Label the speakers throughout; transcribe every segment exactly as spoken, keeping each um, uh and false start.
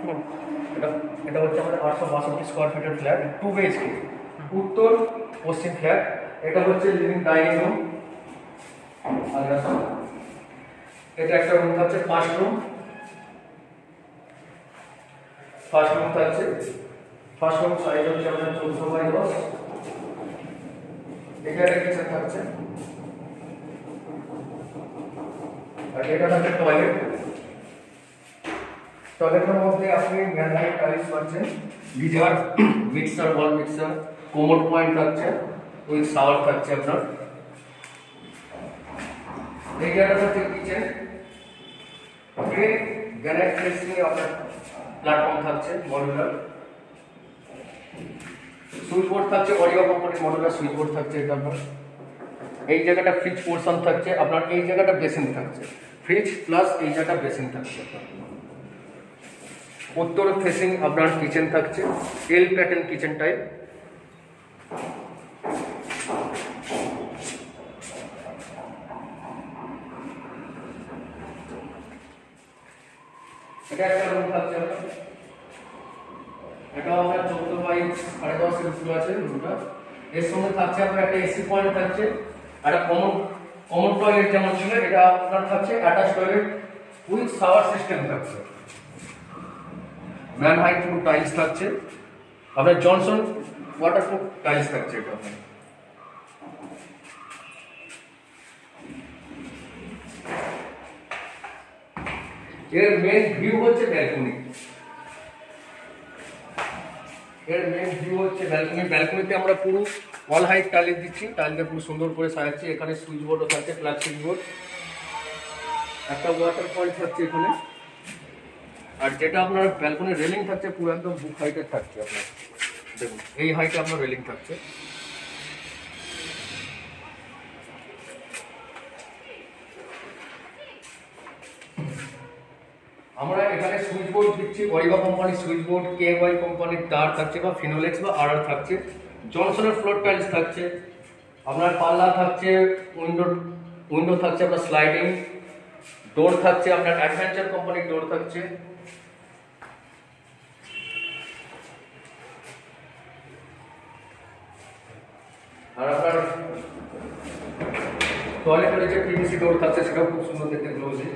Speaker 1: এটা এটা হচ্ছে আমাদের আটশো বাষট্টি স্কোয়ার ফিটের ফ্ল্যাট, টু বিএইচকে, উত্তর পশ্চিম ফ্ল্যাট। এটা হচ্ছে লিভিং ডাইনিং রুম। এটা একটা রুম থাকছে ফার্স্ট রুম। ফার্স্ট রুম থাকছে ফার্স্ট রুম সাইজ হচ্ছে আপনার চোদ্দশো বাই দশ। এখানে কিচেন থাকছে, আর এটা থাকছে টয়লেট। টয়লেটের মধ্যে আপনি গ্রানাইট টাইলস পাচ্ছেন, geyser, mixer, wall mixer, commode point থাকছে, উইথ শাওয়ার থাকছে আপনার। এই জায়গাটা হচ্ছে কিচেন, গ্রানাইট টাইলস নিয়ে আপনার প্ল্যাটফর্ম থাকছে মডুলার। সুইচ বোর্ড থাকছে অরিও কোম্পানির মডুলার সুইচ বোর্ড থাকছে এটা আপনার। এই জায়গাটা ফ্রিজ পোর্শন থাকছে আপনার, এই জায়গাটা বেসিন থাকছে, ফ্রিজ প্লাস এই জায়গাটা বেসিন থাকছে আপনার। উত্তর ফেসিং আপনার কিচেন থাকছে, এল প্যাটার্ন কিচেন টাইপ। এটা একটা রুম থাকছে আপনার, এটাও আপনার চোদ্দ বাই সাড়ে দশ ইঞ্চি আছে রুমটা। এর সঙ্গে থাকছে আপনার একটা এসি পয়েন্ট থাকছে, একটা কমন কমন টয়লেট যেমন ছিল এটা আপনার থাকছে attach toilet with shower system থাকছে। ম্যান হাইট প্রুফ টাইলস থাকছে আপনার, জনসন ওয়াটারপ্রুফ টাইলস থাকছে এটা আপনার। এর মেন ভিউ হচ্ছে ব্যালকনি, এর মেন ভিউ হচ্ছে ব্যালকনি। ব্যালকনিতে আমরা পুরো অল হাইট টাইলস দিচ্ছি, টাইল দিয়ে পুরো সুন্দর করে সাজাচ্ছি। এখানে সুইচ বোর্ডও থাকছে, প্লাগ সুইচ বোর্ড, একটা ওয়াটার পয়েন্ট থাকছে এখানে। আর যেটা আপনার ব্যালকনির রেলিং থাকছে পুরো একদম বুক হাইটের থাকছে আপনার, দেখুন এই হাইটে আপনার রেলিং থাকছে। আমরা এখানে সুইচ বোর্ড দিচ্ছি অরিবা কোম্পানির সুইচ বোর্ড, কে ওয়াই কোম্পানির তার থাকছে বা ফিনোলেক্স বা আর আর থাকছে। জনসনের ফ্লোর টাইলস থাকছে আপনার, পাল্লা থাকছে, উইন্ডো উইন্ডো থাকছে আপনার স্লাইডিং, ডোর থাকছে আপনার অ্যাডভেঞ্চার কোম্পানির ডোর থাকছে। আর আপনার টয়লেটের যে পিভিসি ডোর থাকছে সেটাও খুব সুন্দর দেখতে গ্লোজি।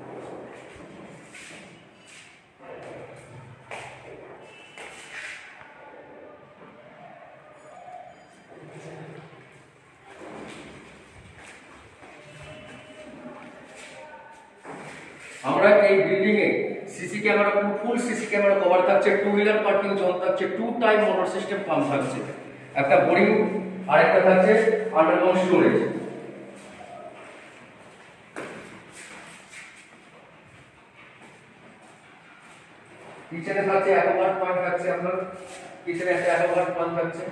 Speaker 1: আমরা এই বিল্ডিং এ CC camera, full CC camera cover থাকছে, টু হুইলার পার্কিং জোন থাকছে, two time motor system pump থাকছে, একটা বোরিং আর একটা থাকছে আন্ডারগ্রাউন্ড স্টোরেজ। কিচেনে থাকছে অ্যাকোয়াগার্ড পয়েন্ট থাকছে আপনার, কিচেনে একটা অ্যাকোয়াগার্ড পয়েন্ট থাকছে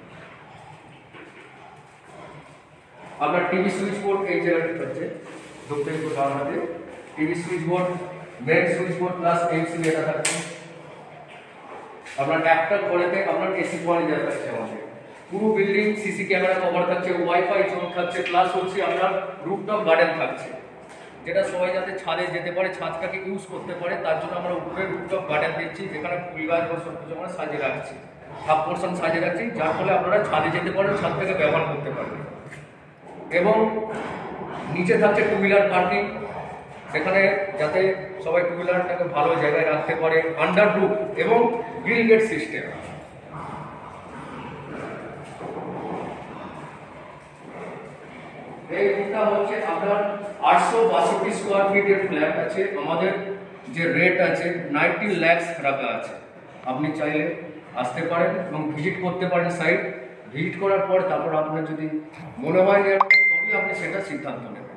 Speaker 1: আপনার। টিভি সুইচ বোর্ড এই জায়গাতে থাকছে, ঢুকতে একটু ডান হাতে TV switch board, main switch board plus MC এটা থাকছে আপনার। একটা ঘরেতে আপনার এসি পয়েন্ট দেওয়া থাকছে আমাদের। পুরো বিল্ডিং সিসি ক্যামেরা কভার থাকছে, ওয়াইফাই জোন থাকছে, প্লাস হচ্ছে আপনার রুফটপ গার্ডেন থাকছে, যেটা সবাই যাতে ছাদে যেতে পারে, ছাদটাকে ইউজ করতে পারে, তার জন্য আমরা উপরে রুফটপ গার্ডেন দিচ্ছি, যেখানে ফুল গাছ বা সব কিছু আমরা সাজিয়ে রাখছি, হাফ পোর্শন সাজিয়ে রাখছি, যার ফলে আপনারা ছাদে যেতে পারেন, ছাদ থেকে ব্যবহার করতে পারবেন। এবং নিচে থাকছে টু হুইলার পার্কিং, সেখানে যাতে সবাই টু হুইলারটাকে ভালো জায়গায় রাখতে পারে, আন্ডার রুফ এবং গ্রিল গেট সিস্টেম। এই রুমটা হচ্ছে আপনার আটশো বাষট্টি স্কোয়ার ফিটের ফ্ল্যাট আছে। আমাদের যে রেট আছে নাইনটি ল্যাক্স রাখা আছে। আপনি চাইলে আসতে পারেন এবং ভিজিট করতে পারেন সাইট। ভিজিট করার পর তারপর আপনার যদি মনে হয় তবেই আপনি সেটা সিদ্ধান্ত নেবেন।